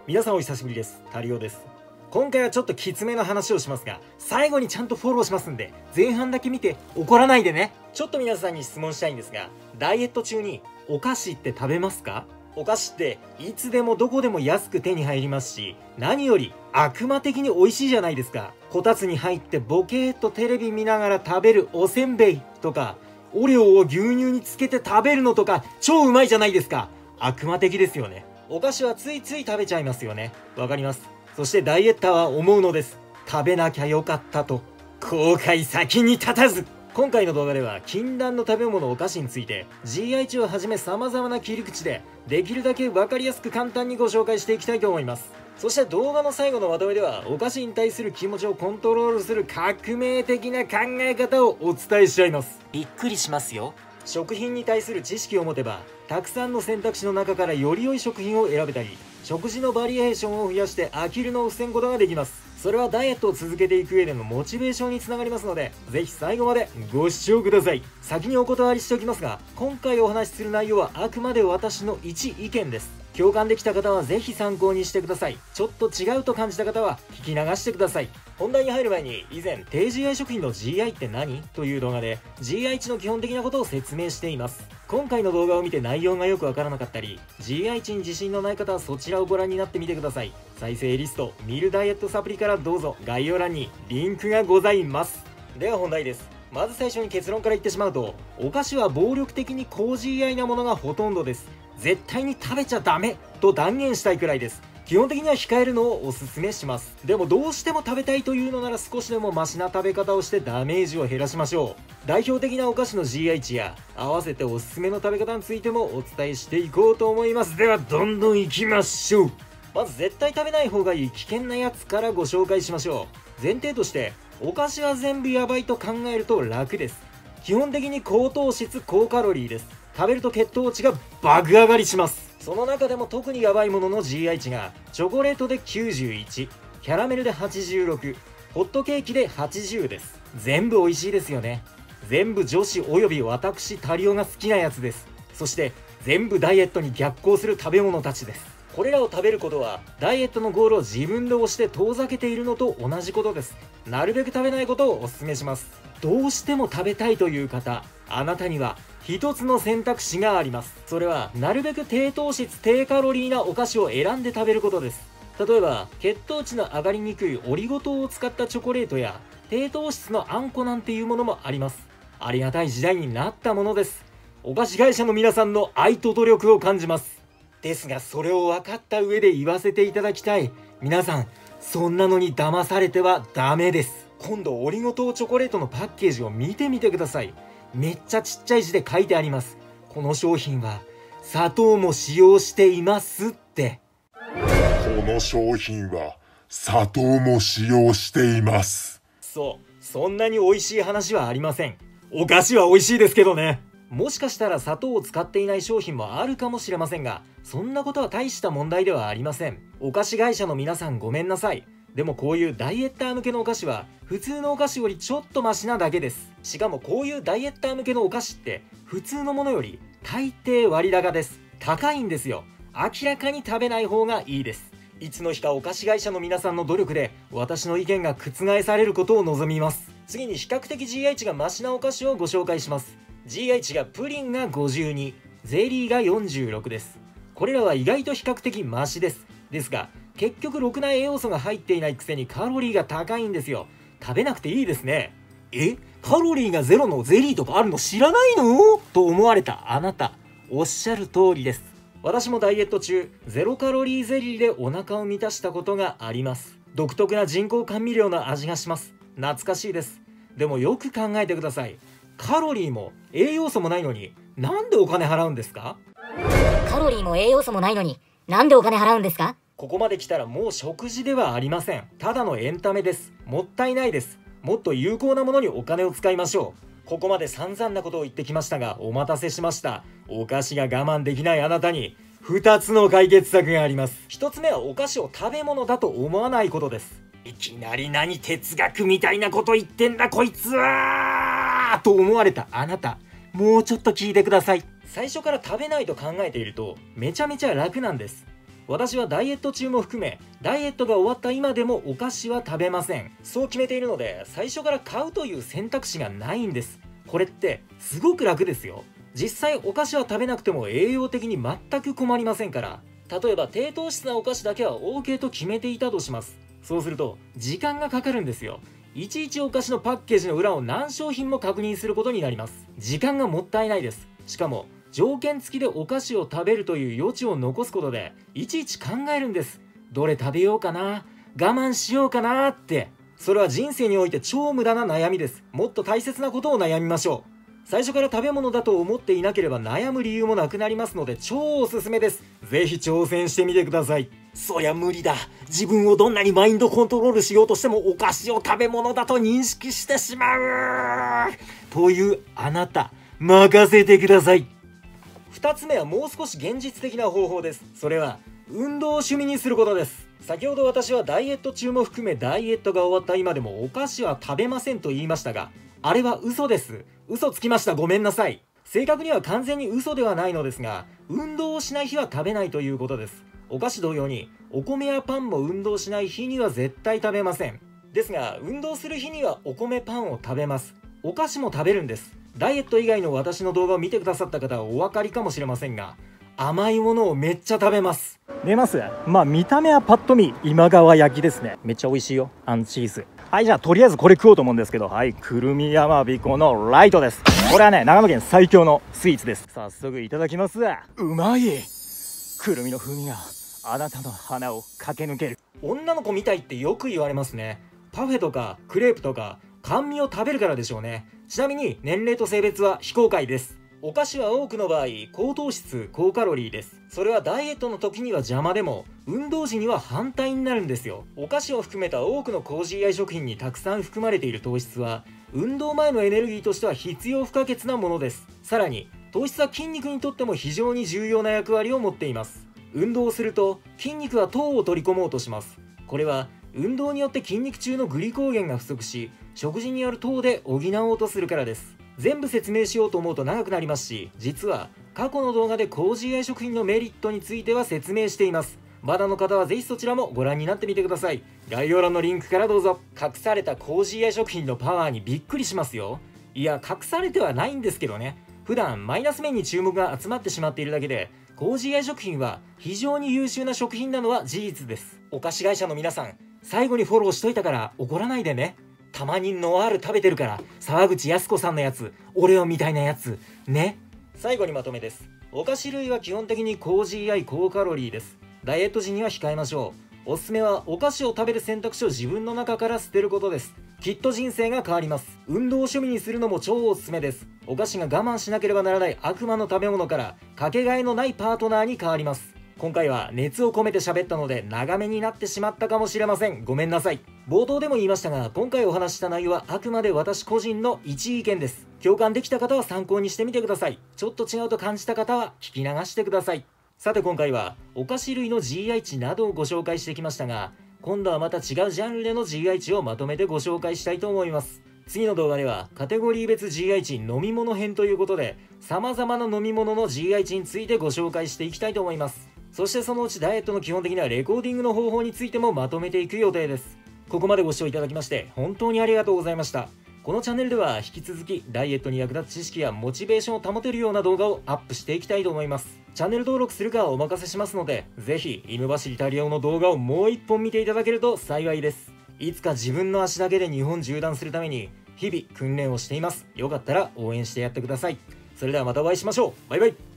皆さんお久しぶりです。タリオです。今回はちょっときつめの話をしますが、最後にちゃんとフォローしますんで、前半だけ見て怒らないでね。ちょっと皆さんに質問したいんですが、ダイエット中にお菓子って食べますか？お菓子っていつでもどこでも安く手に入りますし、何より悪魔的に美味しいじゃないですか。こたつに入ってボケーっとテレビ見ながら食べるおせんべいとか、オレオを牛乳につけて食べるのとか、超うまいじゃないですか。悪魔的ですよね。お菓子はついつい食べちゃいますよね。わかります。そしてダイエッターは思うのです。食べなきゃよかったと。後悔先に立たず。今回の動画では禁断の食べ物お菓子について GI 値をはじめ様々な切り口でできるだけ分かりやすく簡単にご紹介していきたいと思います。そして動画の最後のまとめではお菓子に対する気持ちをコントロールする革命的な考え方をお伝えしちゃいます。びっくりしますよ。食品に対する知識を持てばたくさんの選択肢の中からより良い食品を選べたり、食事のバリエーションを増やして飽きるのを防ぐことができます。それはダイエットを続けていく上でのモチベーションにつながりますので、ぜひ最後までご視聴ください。先にお断りしておきますが、今回お話しする内容はあくまで私の一意見です。共感できた方はぜひ参考にしてください。ちょっと違うと感じた方は聞き流してください。本題に入る前に、以前低 GI 食品の GI って何？という動画で GI 値の基本的なことを説明しています。今回の動画を見て内容がよくわからなかったり GI 値に自信のない方はそちらをご覧になってみてください。再生リスト見るダイエットサプリからどうぞ。概要欄にリンクがございます。では本題です。まず最初に結論から言ってしまうと、お菓子は暴力的に高 GI なものがほとんどです。絶対に食べちゃダメと断言したいくらいです。基本的には控えるのをおすすめします。でもどうしても食べたいというのなら少しでもマシな食べ方をしてダメージを減らしましょう。代表的なお菓子の GI 値や合わせておすすめの食べ方についてもお伝えしていこうと思います。ではどんどんいきましょう。まず絶対食べない方がいい危険なやつからご紹介しましょう。前提としてお菓子は全部やばいと考えると楽です。基本的に高糖質高カロリーです。食べると血糖値が爆上がりします。その中でも特にヤバいものの GI 値がチョコレートで91、キャラメルで86、ホットケーキで80です。全部美味しいですよね。全部女子および私タリオが好きなやつです。そして全部ダイエットに逆行する食べ物たちです。これらを食べることはダイエットのゴールを自分で押して遠ざけているのと同じことです。なるべく食べないことをお勧めします。どうしても食べたいという方、あなたには一つの選択肢があります。それはなるべく低糖質低カロリーなお菓子を選んで食べることです。例えば血糖値の上がりにくいオリゴ糖を使ったチョコレートや低糖質のあんこなんていうものもあります。ありがたい時代になったものです。お菓子会社の皆さんの愛と努力を感じます。ですがそれを分かった上で言わせていただきたい。皆さんそんなのに騙されてはダメです。今度オリゴ糖チョコレートのパッケージを見てみてください。めっちゃちっちゃい字で書いてあります。この商品は砂糖も使用していますって。 この商品は砂糖も使用しています。 そう、そんなに美味しい話はありません。お菓子は美味しいですけどね。もしかしたら砂糖を使っていない商品もあるかもしれませんが、そんなことは大した問題ではありません。お菓子会社の皆さんごめんなさい。でもこういうダイエッター向けのお菓子は普通のお菓子よりちょっとマシなだけです。しかもこういうダイエッター向けのお菓子って普通のものより大抵割高です。高いんですよ。明らかに食べない方がいいです。いつの日かお菓子会社の皆さんの努力で私の意見が覆されることを望みます。次に比較的 GI 値がマシなお菓子をご紹介します。GI 値がプリンが52、ゼリーが46です。これらは意外と比較的マシです。ですが結局ろくな栄養素が入っていないくせにカロリーが高いんですよ。食べなくていいですね。カロリーがゼロのゼリーとかあるの知らないの？と思われたあなた、おっしゃる通りです。私もダイエット中ゼロカロリーゼリーでお腹を満たしたことがあります。独特な人工甘味料の味がします。懐かしいです。でもよく考えてください。カロリーも栄養素もないのになんでお金払うんですか？ カロリーも栄養素もないのになんでお金払うんですか？ ここまで来たらもう食事ではありません。ただのエンタメです。もったいないです。もっと有効なものにお金を使いましょう。ここまで散々なことを言ってきましたがお待たせしました。お菓子が我慢できないあなたに2つの解決策があります。1つ目はお菓子を食べ物だと思わないことです。いきなり何哲学みたいなこと言ってんだこいつはと思われたあなた、もうちょっと聞いてください。最初から食べないと考えているとめちゃめちゃ楽なんです。 私はダイエット中も含めダイエットが終わった今でもお菓子は食べません。そう決めているので最初から買うという選択肢がないんです。これってすごく楽ですよ。実際お菓子は食べなくても栄養的に全く困りませんから。例えば低糖質なお菓子だけは OK と決めていたとします。そうすると時間がかかるんですよ。いちいちお菓子のパッケージの裏を何商品も確認することになります。時間がもったいないです。しかも条件付きでお菓子を食べるという余地を残すことでいちいち考えるんです。どれ食べようかな、我慢しようかなって。それは人生において超無駄な悩みです。もっと大切なことを悩みましょう。最初から食べ物だと思っていなければ悩む理由もなくなりますので超おすすめです。ぜひ挑戦してみてください。そりゃ無理だ。自分をどんなにマインドコントロールしようとしてもお菓子を食べ物だと認識してしまうというあなた、任せてください。2つ目はもう少し現実的な方法です。それは運動を趣味にすることです。先ほど私はダイエット中も含めダイエットが終わった今でもお菓子は食べませんと言いましたが、あれは嘘です。嘘つきました。ごめんなさい。正確には完全に嘘ではないのですが、運動をしない日は食べないということです。お菓子同様にお米やパンも運動しない日には絶対食べません。ですが運動する日にはお米パンを食べます。お菓子も食べるんです。ダイエット以外の私の動画を見てくださった方はお分かりかもしれませんが、甘いものをめっちゃ食べます。 出ます。まあ見た目はパッと見今川焼きですね。めっちゃ美味しいよ。アンチーズ。はい、じゃあとりあえずこれ食おうと思うんですけど、はい、くるみやまびこのライトです。これはね、長野県最強のスイーツです。早速いただきます。うまい。くるみの風味があなたの鼻を駆け抜ける。 女の子みたいってよく言われますね。パフェとかクレープとか甘味を食べるからでしょうね。ちなみに年齢と性別は非公開です。お菓子は多くの場合高糖質高カロリーです。それはダイエットの時には邪魔でも運動時には反対になるんですよ。お菓子を含めた多くの高 GI 食品にたくさん含まれている糖質は運動前のエネルギーとしては必要不可欠なものです。さらに糖質は筋肉にとっても非常に重要な役割を持っています。運動をすると筋肉は糖を取り込もうとします。これは運動によって筋肉中のグリコーゲンが不足し、食事による糖で補おうとするからです。全部説明しようと思うと長くなりますし、実は過去の動画で高 GI 食品のメリットについては説明しています。まだの方はぜひそちらもご覧になってみてください。概要欄のリンクからどうぞ。隠された高 GI 食品のパワーにびっくりしますよ。いや、隠されてはないんですけどね。普段マイナス面に注目が集まってしまっているだけで、高 GI 食品は非常に優秀な食品なのは事実です。お菓子会社の皆さん、最後にフォローしといたから怒らないでね。たまにノワール食べてるから沢口靖子さんのやつ、オレオみたいなやつね。最後にまとめです。お菓子類は基本的に高 GI 高カロリーです。ダイエット時には控えましょう。おすすめはお菓子を食べる選択肢を自分の中から捨てることです。きっと人生が変わります。運動を趣味にするのも超おすすめです。お菓子が我慢しなければならない悪魔の食べ物からかけがえのないパートナーに変わります。今回は熱を込めて喋ったので長めになってしまったかもしれません。ごめんなさい。冒頭でも言いましたが、今回お話しした内容はあくまで私個人の一意見です。共感できた方は参考にしてみてください。ちょっと違うと感じた方は聞き流してください。さて今回はお菓子類の GI 値などをご紹介してきましたが、今度はまた違うジャンルでの GI 値をまとめてご紹介したいと思います。次の動画ではカテゴリー別 GI 値飲み物編ということで、様々な飲み物の GI 値についてご紹介していきたいと思います。そしてそのうちダイエットの基本的なレコーディングの方法についてもまとめていく予定です。ここまでご視聴いただきまして本当にありがとうございました。このチャンネルでは引き続きダイエットに役立つ知識やモチベーションを保てるような動画をアップしていきたいと思います。チャンネル登録するかはお任せしますので、ぜひ犬走りタリオの動画をもう一本見ていただけると幸いです。いつか自分の足だけで日本縦断するために日々訓練をしています。よかったら応援してやってください。それではまたお会いしましょう。バイバイ。